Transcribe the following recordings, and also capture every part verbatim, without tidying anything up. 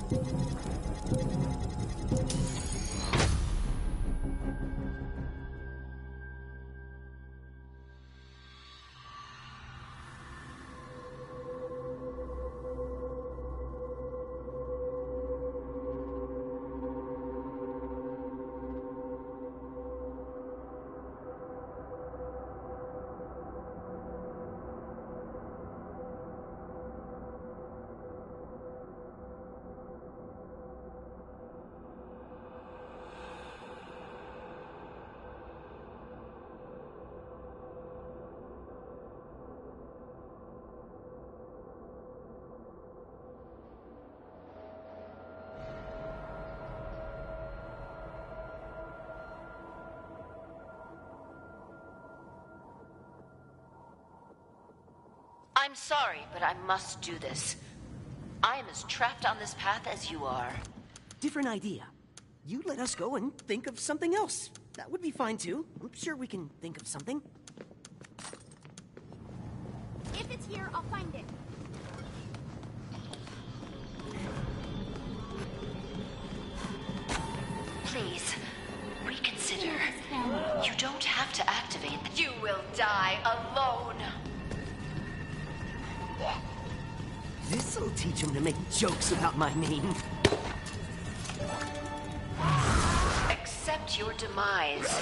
I'm sorry, but I must do this. I am as trapped on this path as you are. Different idea. You let us go and think of something else. That would be fine too. I'm sure we can think of something. If it's here, I'll find it. Please, reconsider. You don't have to activate. You will die alone. This'll teach him to make jokes about my name. Accept your demise.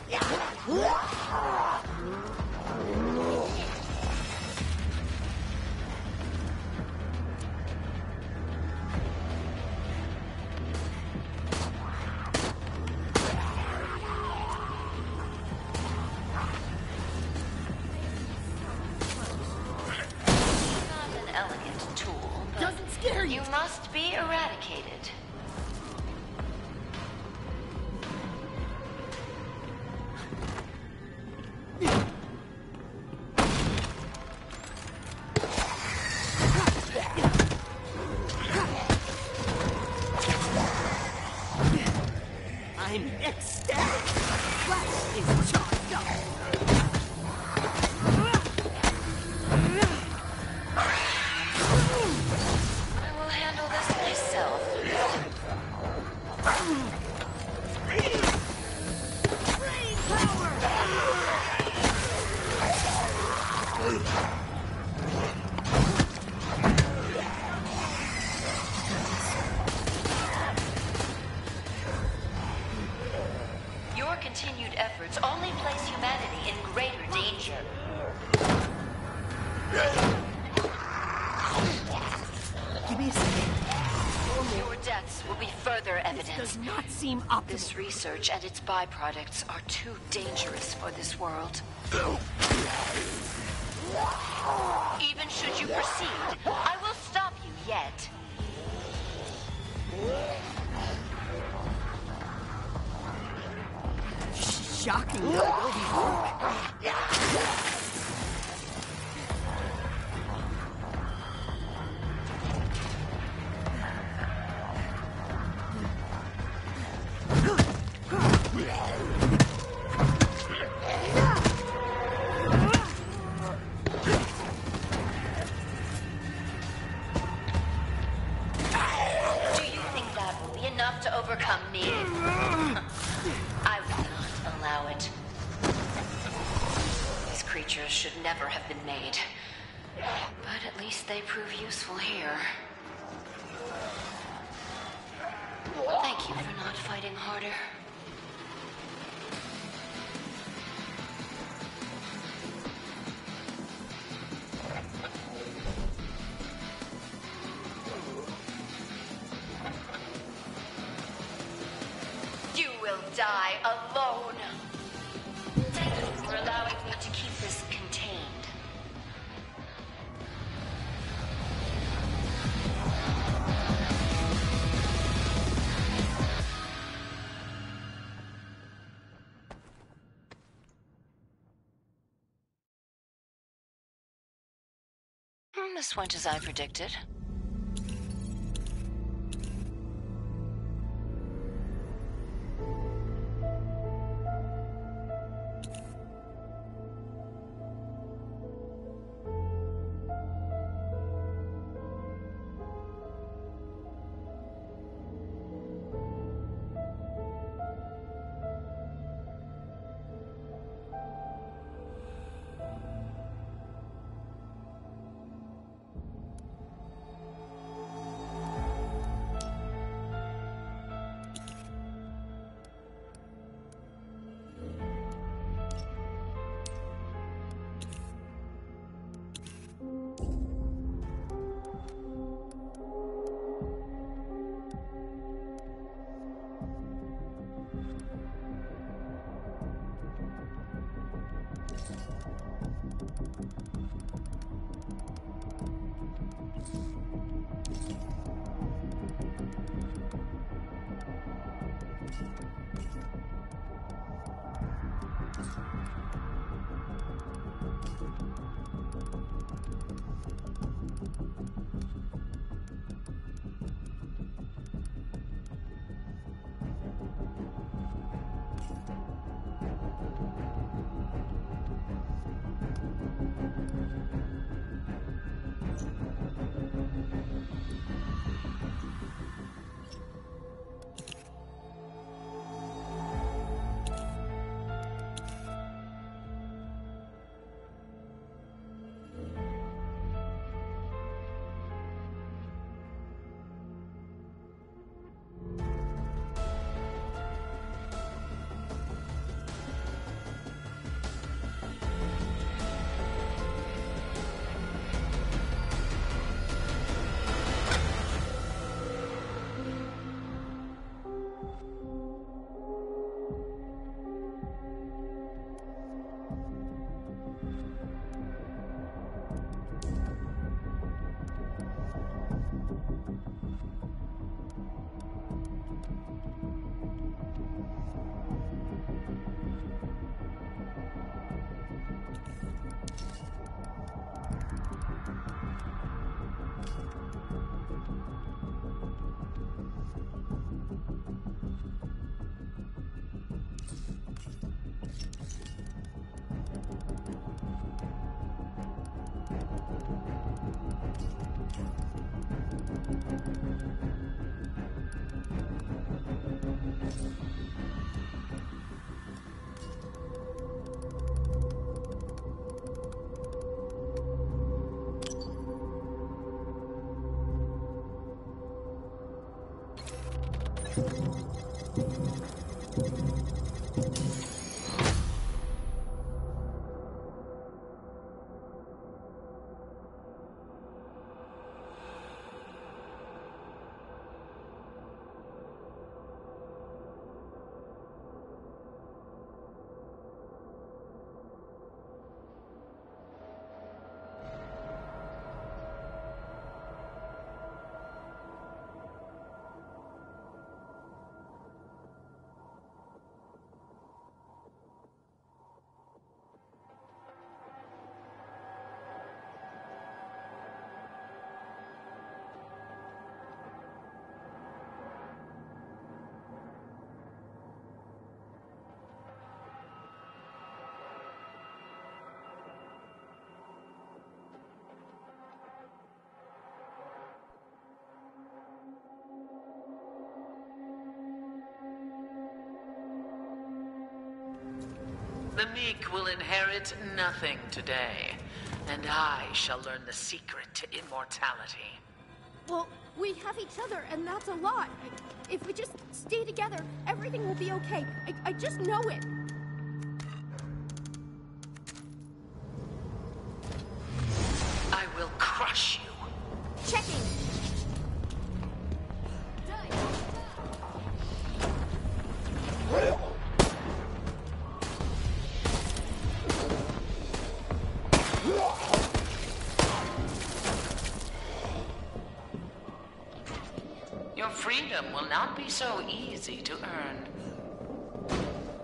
You must be eradicated. I'm ecstatic. Flash is charged up. Your continued efforts only place humanity in greater danger. Give me a second. Your deaths will be further evidence. This does not seem optimal. This research and its byproducts are too dangerous for this world. Even should you proceed, I will stop you yet. Shocking how well these work. Should never have been made. But at least they prove useful here. Thank you for not fighting harder. You will die alone. Thank you for allowing me to keep this contained. This went as I predicted. The meek will inherit nothing today, and I shall learn the secret to immortality. Well, we have each other, and that's a lot. If we just stay together, everything will be okay. I, I just know it. I will crush you. Checking. Your freedom will not be so easy to earn.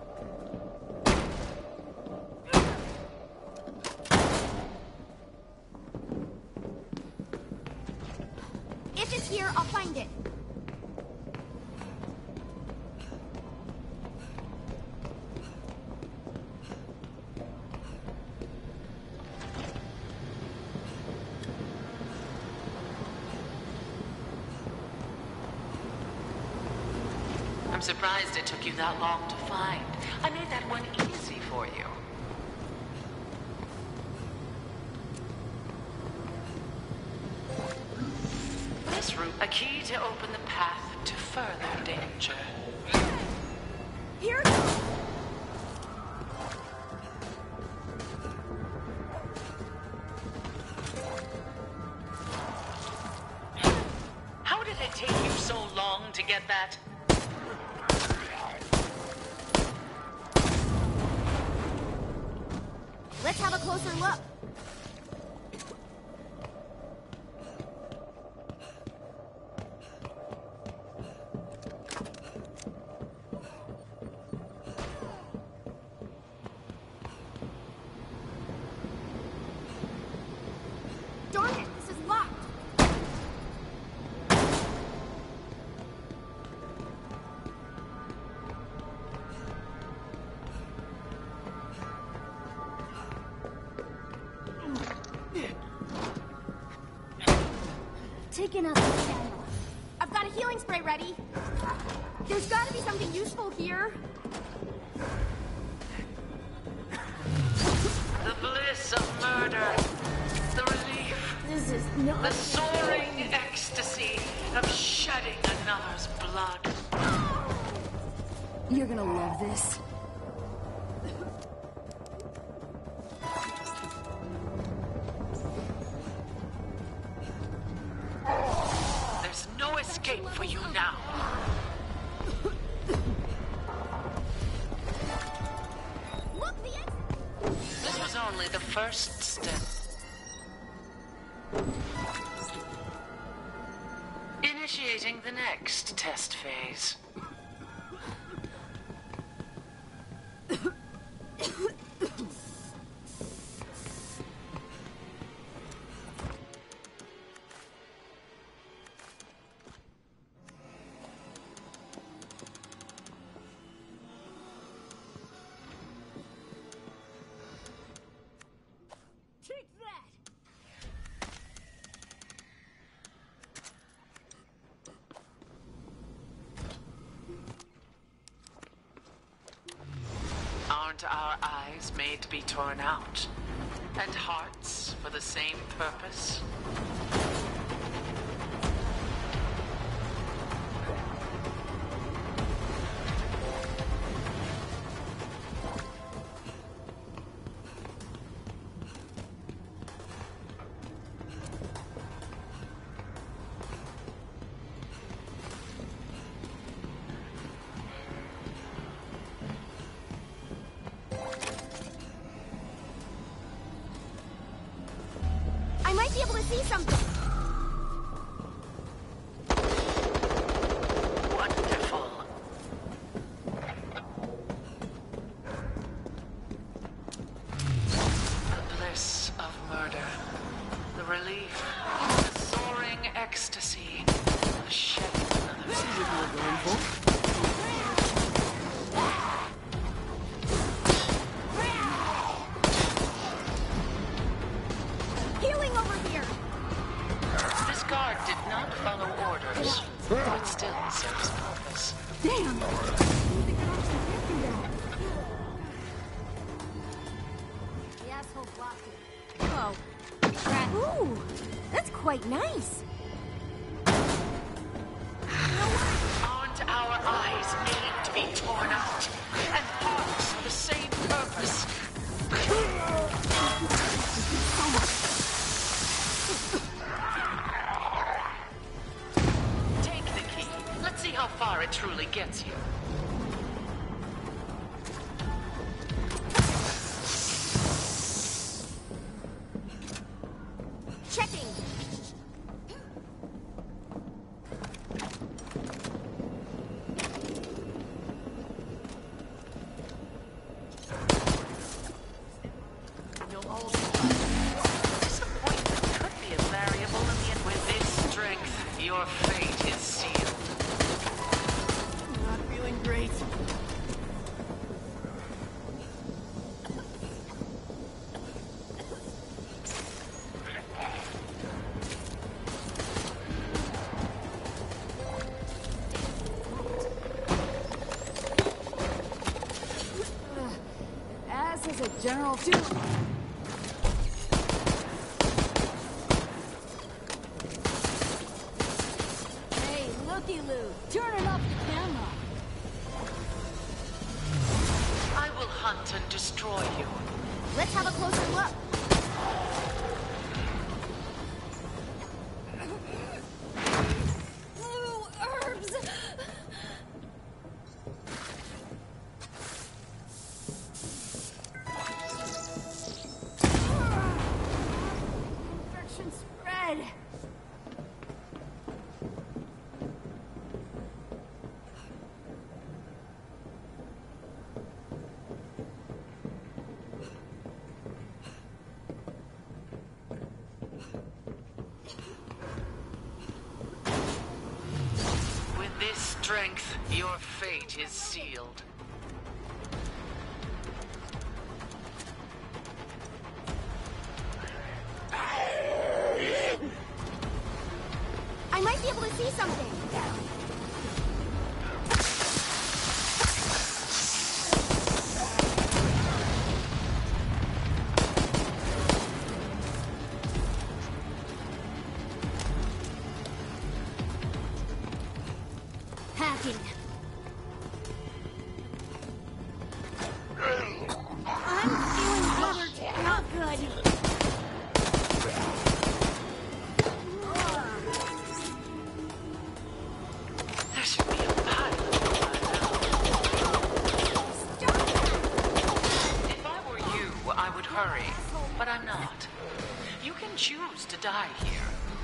If it's here, I'll find it. I'm surprised it took you that long to find. I made that one easy for you. This route, a key to open the path to further danger. Here. How did it take you so long to get that? Let's have a closer look. Darn it, this is locked. Taking out the candle. I've got a healing spray ready. There's got to be something useful here. The bliss of murder. The relief. This is not. The soaring ecstasy of shedding another's blood. You're gonna love this. There's no escape for you now. Look, the exit. This was only the first step. Initiating the next test phase. Take that. Aren't our eyes made to be torn out? And hearts for the same purpose? might be able to see something. Wonderful. The bliss of murder. The relief. The soaring ecstasy of shedding another. This is what you were going for. Healing over here. This guard did not follow orders, but still serves purpose. Damn. The asshole blocked it. Whoa. Ooh, that's quite nice. Aren't our eyes made to be torn out? And hearts for the same purpose? Take the key. Let's see how far it truly gets you. Checking. You'll all be fine. Disappointment could be a variable in the end. With this strength, your fate is sealed. Not feeling great. As is a general too. Hey, looky-loo, turning off the camera. I will hunt and destroy you. Let's have a closer look. Blue herbs. Infection spread. With this strength, your fate is sealed. I might be able to see something. Hacking. I'm feeling better. Not good. There should be a pilot by now. If I were you, I would hurry. But I'm not. You can choose to die here.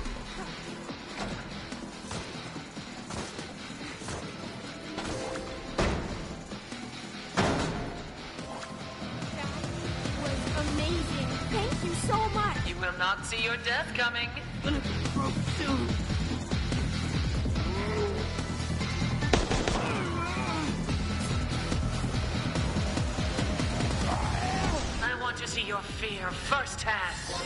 Was amazing. Thank you so much. You will not see your death coming. Gonna be broke soon. I want to see your fear firsthand.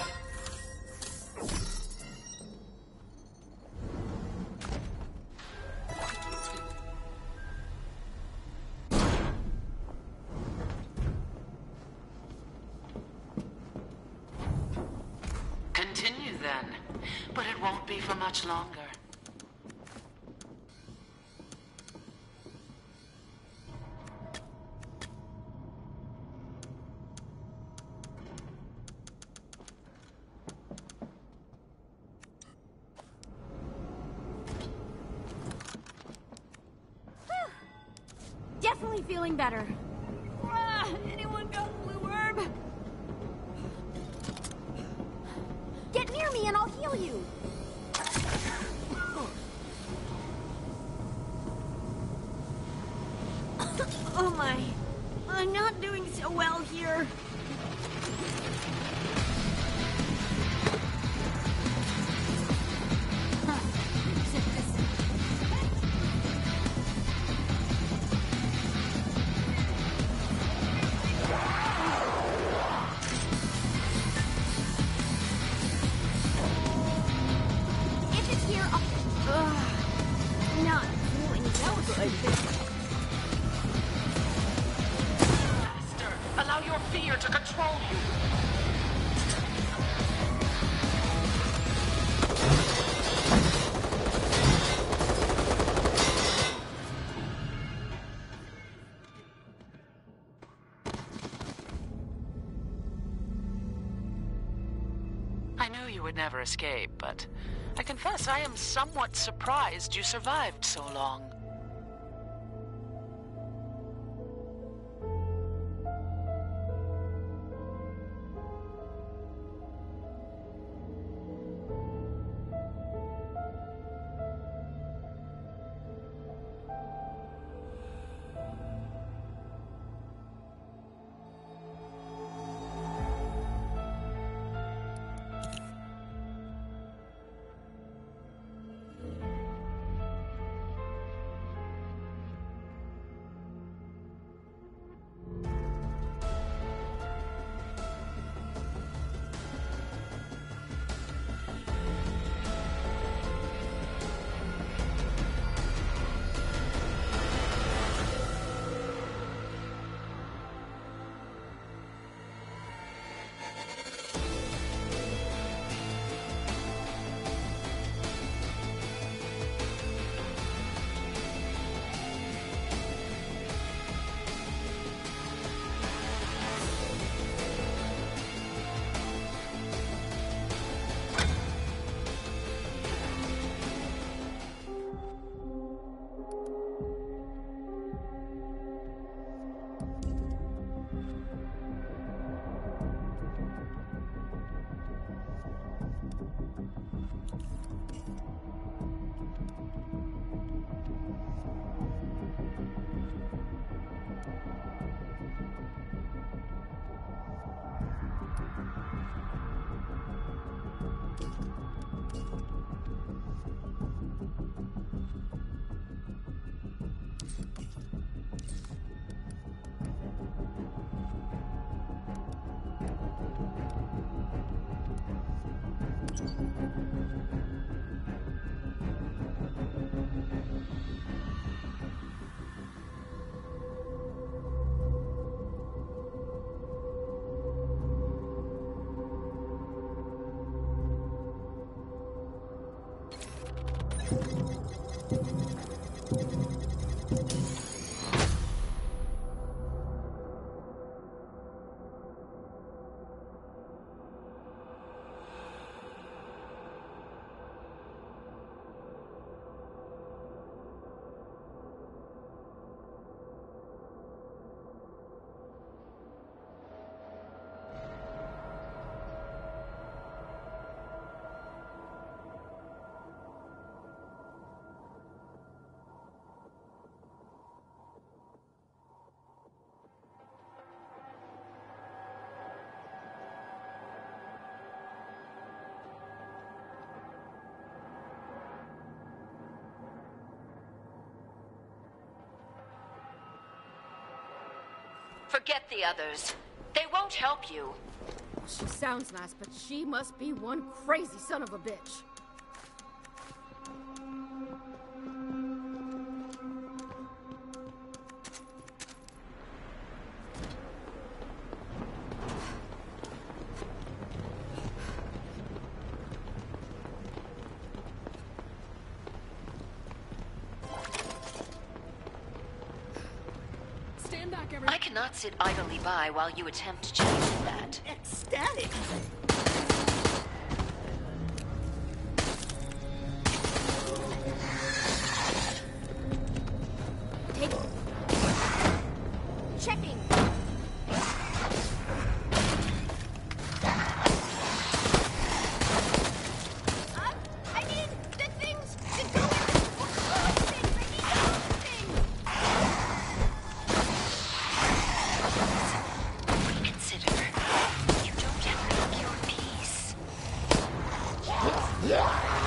Continue then, but it won't be for much longer. Definitely feeling better. Ah, anyone got blue herb? Get near me and I'll heal you. Oh my. I'm not doing so well here. If it's here, I'll... Ugh. Not feeling so good. Master, allow your fear to control you. I knew you would never escape, but I confess I am somewhat surprised you survived so long. Forget the others. They won't help you. She sounds nice, but she must be one crazy son of a bitch. I cannot sit idly by while you attempt to change that. Ecstatic. Take it. Checking. Yeah.